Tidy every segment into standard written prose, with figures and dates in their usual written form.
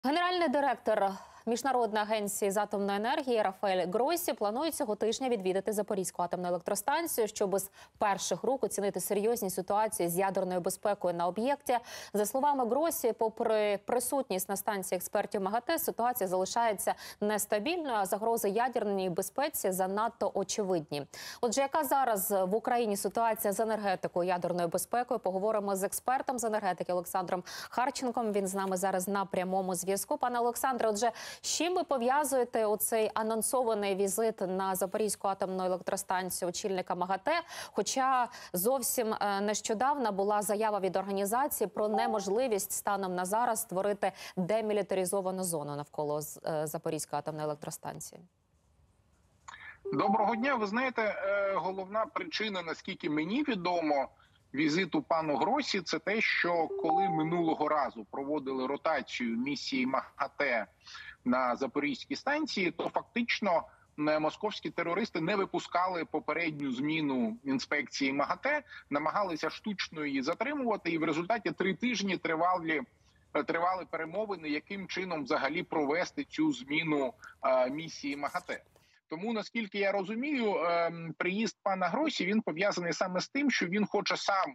Генеральний директор Міжнародної агенції з атомної енергії Рафаель Гроссі планує цього тижня відвідати Запорізьку атомну електростанцію, щоб з перших рук оцінити серйозні ситуації з ядерною безпекою на об'єкті. За словами Гроссі, попри присутність на станції експертів МАГАТЕ, ситуація залишається нестабільною, а загрози ядерній безпеці занадто очевидні. Отже, яка зараз в Україні ситуація з енергетикою, ядерною безпекою? Поговоримо з експертом з енергетики Олександром Харченком. Він з нами зараз на прямому зв'язку. Пане Олександре, отже, з чим ви пов'язуєте оцей анонсований візит на Запорізьку атомну електростанцію очільника МАГАТЕ? Хоча зовсім нещодавно була заява від організації про неможливість станом на зараз створити демілітаризовану зону навколо Запорізької атомної електростанції. Доброго дня. Ви знаєте, головна причина, наскільки мені відомо, візиту пану Гроссі – це те, що коли минулого разу проводили ротацію місії МАГАТЕ на Запорізькій станції, то фактично московські терористи не випускали попередню зміну інспекції МАГАТЕ, намагалися штучно її затримувати, і в результаті 3 тижні тривали перемовини, яким чином взагалі провести цю зміну місії МАГАТЕ. Тому, наскільки я розумію, приїзд пана Гроссі, він пов'язаний саме з тим, що він хоче сам,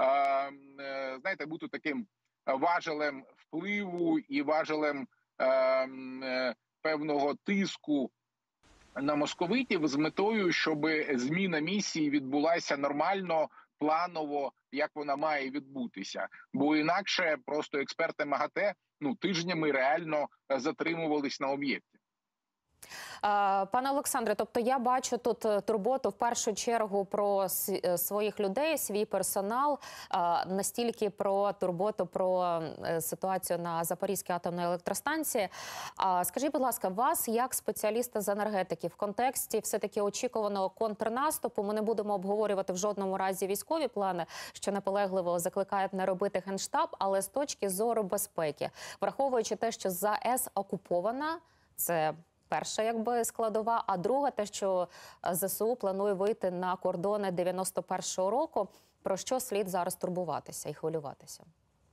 знаєте, бути таким важелем впливу і важелем певного тиску на московитів з метою, щоб зміна місії відбулася нормально, планово, як вона має відбутися. Бо інакше просто експерти МАГАТЕ тижнями реально затримувались на об'єкті. Пане Олександре, тобто я бачу тут турботу в першу чергу про своїх людей, свій персонал, настільки про турботу про ситуацію на Запорізькій атомній електростанції. Скажіть, будь ласка, вас як спеціаліста з енергетики в контексті все-таки очікуваного контрнаступу, ми не будемо обговорювати в жодному разі військові плани, що наполегливо закликають не робити Генштаб, але з точки зору безпеки, враховуючи те, що ЗАЕС окупована, це перша складова, а друга те, що ЗСУ планує вийти на кордони 91-го року. Про що слід зараз турбуватися і хвилюватися?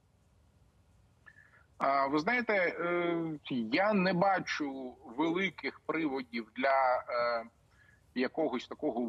Ви знаєте, я не бачу великих приводів для якогось такого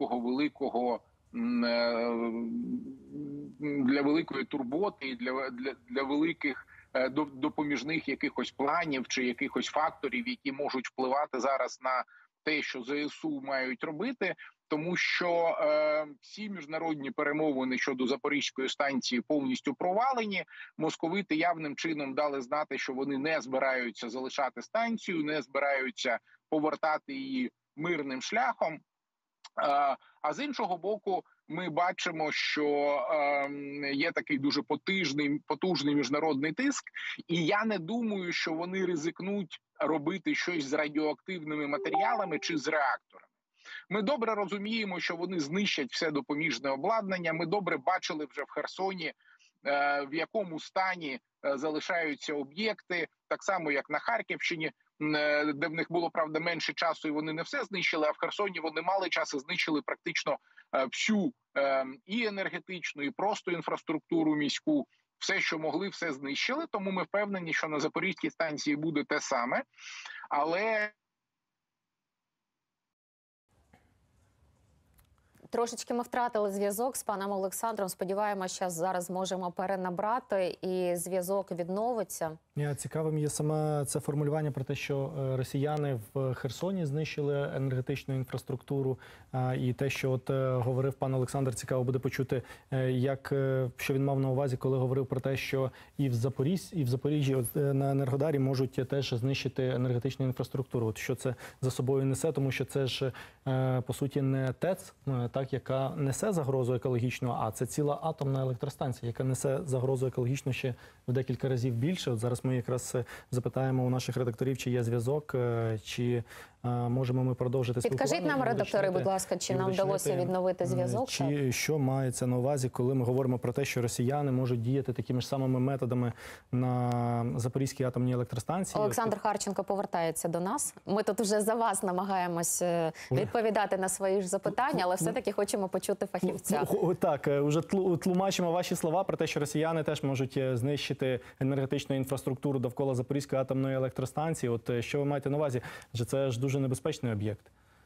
для великої турботи, для великих допоміжних якихось планів чи якихось факторів, які можуть впливати зараз на те, що ЗСУ мають робити, тому що всі міжнародні перемовини щодо Запорізької станції повністю провалені. Московити явним чином дали знати, що вони не збираються залишати станцію, не збираються повертати її мирним шляхом. А з іншого боку, ми бачимо, що є такий дуже потужний міжнародний тиск, і я не думаю, що вони ризикнуть робити щось з радіоактивними матеріалами чи з реакторами. Ми добре розуміємо, що вони знищать все допоміжне обладнання. Ми добре бачили вже в Херсоні, в якому стані залишаються об'єкти, так само як на Харківщині, де в них було, правда, менше часу і вони не все знищили, а в Херсоні вони мали час і знищили практично всю і енергетичну, і просто інфраструктуру міську. Все, що могли, все знищили, тому ми впевнені, що на Запорізькій станції буде те саме, але... Трошечки ми втратили зв'язок з паном Олександром. Сподіваємося, що зараз зможемо перенабрати і зв'язок відновиться. Цікавим є саме це формулювання про те, що росіяни в Херсоні знищили енергетичну інфраструктуру. І те, що говорив пан Олександр, цікаво буде почути, що він мав на увазі, коли говорив про те, що і в Запоріжжі на Енергодарі можуть теж знищити енергетичну інфраструктуру. Що це за собою несе, тому що це ж, по суті, не ТЕЦ, яка несе загрозу екологічну, а це ціла атомна електростанція, яка несе загрозу екологічну ще в декілька разів більше. От зараз ми якраз запитаємо у наших редакторів, чи є зв'язок, чи можемо ми продовжити спілкування. Підкажіть нам, редактори, будь ласка, чи нам вдалося відновити зв'язок? Чи що мається на увазі, коли ми говоримо про те, що росіяни можуть діяти такими ж самими методами на Запорізькій атомній електростанції? Олександр Харченко повертається до нас. Ми тут вже за вас намагаємось відповідати на свої ж запитання, але все-таки і хочемо почути фахівця. Так, уже тлумачимо ваші слова про те, що росіяни теж можуть знищити енергетичну інфраструктуру довкола Запорізької атомної електростанції. От що ви маєте на увазі? Адже це ж дуже небезпечний об'єкт.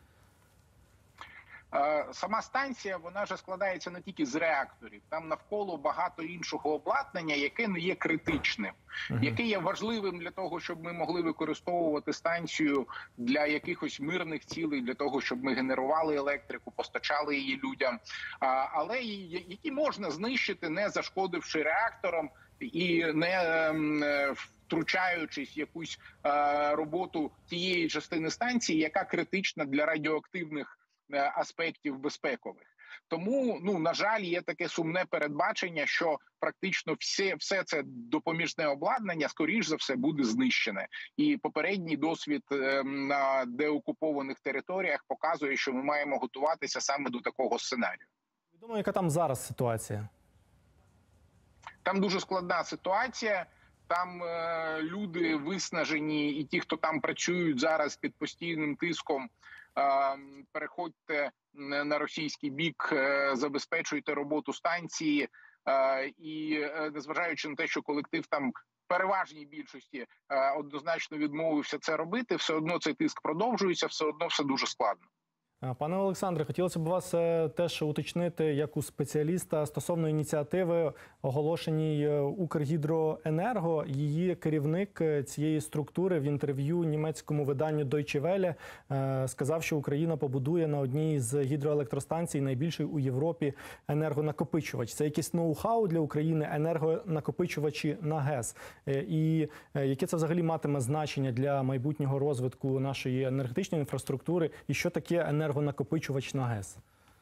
Сама станція, вона ж складається не тільки з реакторів. Там навколо багато іншого обладнання, яке не є критичним, яке є важливим для того, щоб ми могли використовувати станцію для якихось мирних цілей, для того, щоб ми генерували електрику, постачали її людям, але які можна знищити, не зашкодивши реакторам і не втручаючись в якусь роботу тієї частини станції, яка критична для радіоактивних аспектів безпекових. Тому, на жаль, є таке сумне передбачення, що практично все це допоміжне обладнання, скоріш за все, буде знищене. І попередній досвід на деокупованих територіях показує, що ми маємо готуватися саме до такого сценарію. Відомо, яка там зараз ситуація? Там дуже складна ситуація. Там люди виснажені, і ті, хто там працюють зараз під постійним тиском, переходьте на російський бік, забезпечуйте роботу станції, і незважаючи на те, що колектив там в переважній більшості однозначно відмовився це робити, все одно цей тиск продовжується, все одно все дуже складно. Пане Олександре, хотілося б вас теж уточнити, як у спеціаліста, стосовно ініціативи, оголошеній Укргідроенерго. Її керівник цієї структури в інтерв'ю німецькому виданню Deutsche Welle сказав, що Україна побудує на одній з гідроелектростанцій найбільший у Європі енергонакопичувач. Це якесь ноу-хау для України, енергонакопичувачі на ГЕС. І яке це взагалі матиме значення для майбутнього розвитку нашої енергетичної інфраструктури? І що таке енергонакопичувач на ГЕС?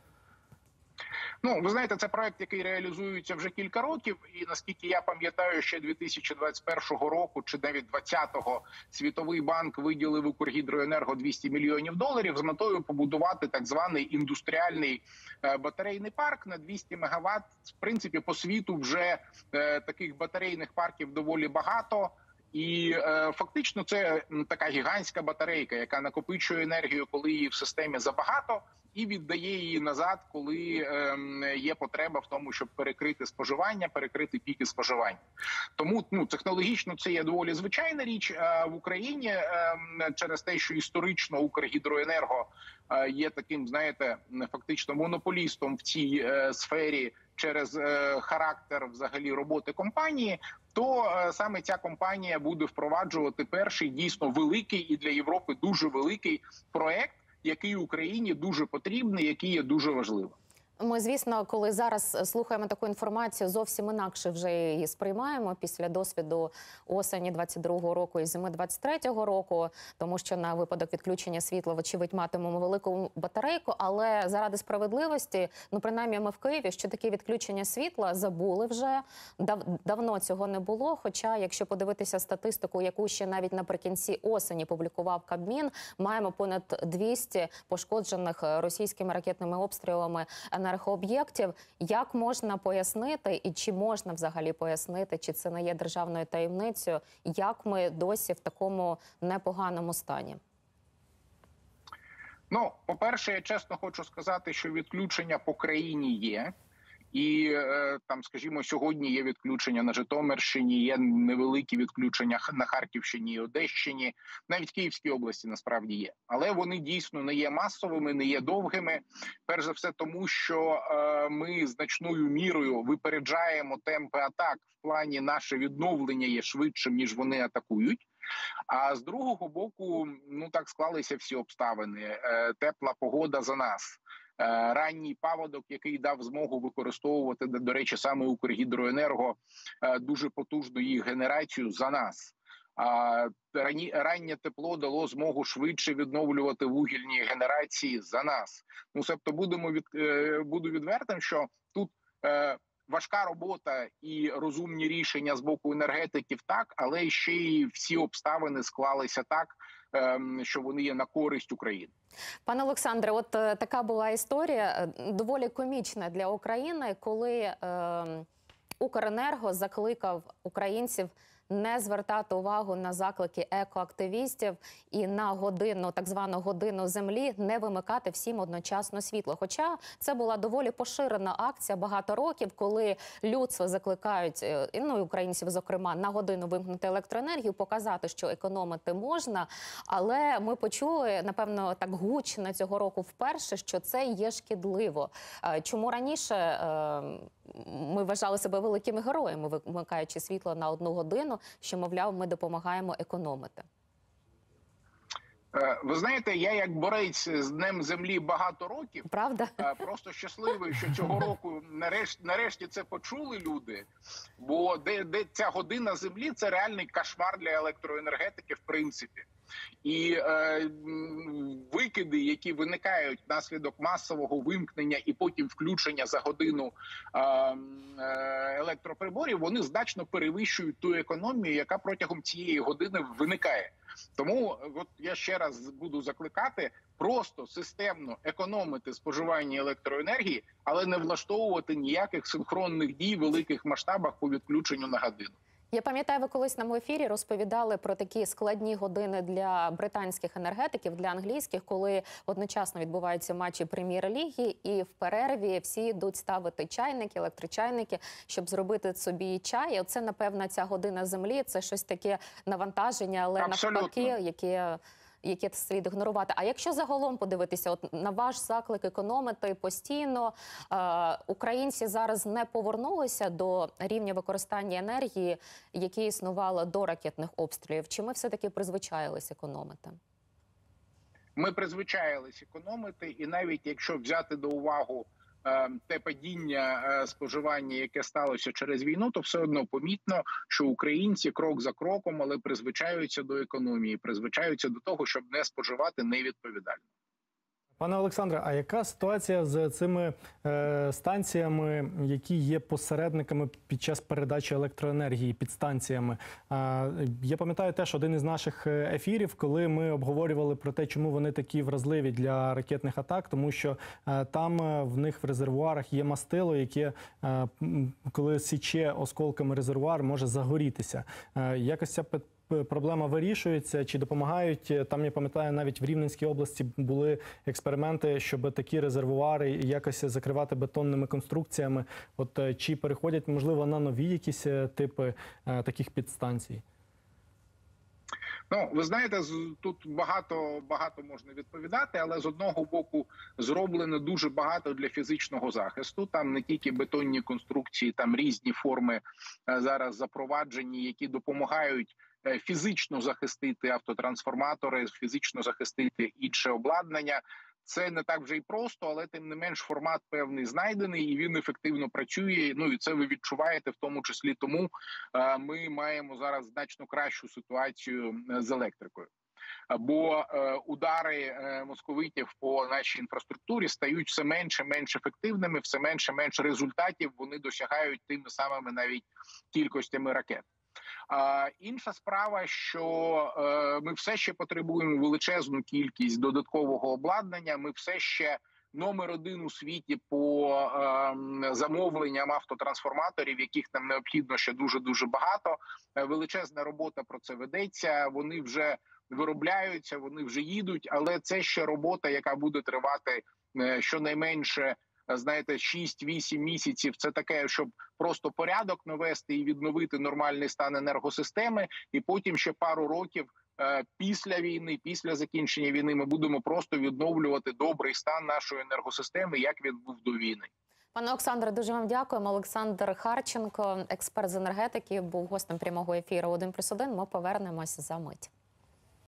Ви знаєте, це проект, який реалізується вже кілька років, і наскільки я пам'ятаю, ще 2021 року чи навіть 2020-го Світовий банк виділив Укргідроенерго $200 мільйонів з метою побудувати так званий індустріальний батарейний парк на 200 МВт. В принципі, по світу вже таких батарейних парків доволі багато. І фактично це така гігантська батарейка, яка накопичує енергію, коли її в системі забагато, і віддає її назад, коли є потреба в тому, щоб перекрити споживання, перекрити піки споживання. Тому технологічно це є доволі звичайна річ. В Україні через те, що історично Укргідроенерго є таким, знаєте, фактично монополістом в цій сфері через характер взагалі роботи компанії, то саме ця компанія буде впроваджувати перший дійсно великий і для Європи дуже великий проект, який Україні дуже потрібний, який є дуже важливим. Ми, звісно, коли зараз слухаємо таку інформацію, зовсім інакше вже її сприймаємо після досвіду осені 22-го року і зими 23-го року, тому що на випадок відключення світла, вочевидь, матимемо велику батарейку, але заради справедливості, принаймні ми в Києві, що таке відключення світла забули вже, давно цього не було, хоча, якщо подивитися статистику, яку ще навіть наприкінці осені публікував Кабмін, маємо понад 200 пошкоджених російськими ракетними обстрілами енергооб'єктів. Як можна пояснити, і чи можна взагалі пояснити, чи це не є державною таємницею, як ми досі в такому непоганому стані? По-перше, я чесно хочу сказати, що відключення по країні є. І там, скажімо, сьогодні є відключення на Житомирщині, є невеликі відключення на Харківщині і Одещині, навіть в Київській області насправді є. Але вони дійсно не є масовими, не є довгими. Перш за все тому, що ми значною мірою випереджаємо темпи атак в плані наше відновлення є швидшим, ніж вони атакують. А з другого боку, так склалися всі обставини. Тепла погода за нас. Ранній паводок, який дав змогу використовувати, до речі, саме Укргідроенерго, дуже потужну їх генерацію за нас. Раннє тепло дало змогу швидше відновлювати вугільні генерації за нас. Себто буду відвертим, що тут важка робота і розумні рішення з боку енергетиків так, але ще й всі обставини склалися так, що вони є на користь України. Пане Олександре, от така була історія, доволі комічна для України, коли Укренерго закликав українців не звертати увагу на заклики екоактивістів і на годину, так звану годину землі, не вимикати всім одночасно світло. Хоча це була доволі поширена акція багато років, коли людство закликають, ну і українців зокрема, на годину вимкнути електроенергію, показати, що економити можна. Але ми почули, напевно, так гучно цього року вперше, що це є шкідливо. Чому раніше ми вважали себе великими героями, вимикаючи світло на 1 годину, що, мовляв, ми допомагаємо економити? Ви знаєте, я як борець з Днем Землі багато років. Правда? Просто щасливий, що цього року нарешті це почули люди. Бо де ця година землі – це реальний кошмар для електроенергетики, в принципі. І викиди, які виникають внаслідок масового вимкнення і потім включення за годину електроприборів, вони значно перевищують ту економію, яка протягом цієї години виникає. Тому от я ще раз буду закликати просто системно економити споживання електроенергії, але не влаштовувати ніяких синхронних дій в великих масштабах по відключенню на годину. Я пам'ятаю, ви колись на моєму ефірі розповідали про такі складні години для британських енергетиків, для англійських, коли одночасно відбуваються матчі прем'єр-ліги, і в перерві всі йдуть ставити чайники, електрочайники, щоб зробити собі чай. І оце, напевно, ця година землі – це щось таке навантаження, але навпаки, яке слід ігнорувати. А якщо загалом подивитися от на ваш заклик економити постійно, українці зараз не повернулися до рівня використання енергії, яке існувало до ракетних обстрілів? Чи ми все-таки призвичаїлись економити? Ми призвичаїлись економити, і навіть якщо взяти до уваги те падіння споживання, яке сталося через війну, то все одно помітно, що українці крок за кроком, але призвичаються до економії, призвичаються до того, щоб не споживати невідповідально. Пане Олександре, а яка ситуація з цими станціями, які є посередниками під час передачі електроенергії, підстанціями? Я пам'ятаю теж один із наших ефірів, коли ми обговорювали про те, чому вони такі вразливі для ракетних атак, тому що там в них в резервуарах є мастило, яке, коли січе осколками резервуар, може загорітися. Якось ця проблема вирішується, чи допомагають? Там, я пам'ятаю, навіть в Рівненській області були експерименти, щоб такі резервуари якось закривати бетонними конструкціями. От чи переходять, можливо, на нові якісь типи таких підстанцій? Ну, ви знаєте, тут багато можна відповідати, але з одного боку зроблено дуже багато для фізичного захисту. Там не тільки бетонні конструкції, там різні форми зараз запроваджені, які допомагають фізично захистити автотрансформатори, фізично захистити інше обладнання. Це не так вже й просто, але тим не менш формат певний знайдений і він ефективно працює. Ну і це ви відчуваєте в тому числі тому ми маємо зараз значно кращу ситуацію з електрикою. Бо удари московитів по нашій інфраструктурі стають все менше ефективними, все менше результатів вони досягають тими самими навіть кількостями ракет. Інша справа, що ми все ще потребуємо величезну кількість додаткового обладнання, ми все ще номер 1 у світі по замовленням автотрансформаторів, яких нам необхідно ще дуже багато. Величезна робота про це ведеться, вони вже виробляються, вони вже їдуть, але це ще робота, яка буде тривати щонайменше, знаєте, 6-8 місяців. Це таке, щоб просто порядок навести і відновити нормальний стан енергосистеми, і потім ще пару років після війни, після закінчення війни ми будемо просто відновлювати добрий стан нашої енергосистеми, як він був до війни. Пане Олександре, дуже вам дякуємо. Олександр Харченко, експерт з енергетики, був гостем прямого ефіру 1+1. Ми повернемося за мить.